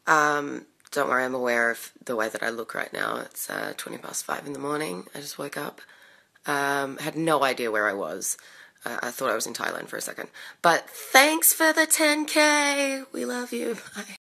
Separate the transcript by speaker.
Speaker 1: Don't worry, I'm aware of the way that I look right now. It's 20 past 5 in the morning. I just woke up. Had no idea where I was. I thought I was in Thailand for a second. But thanks for the 10K. We love you. Bye.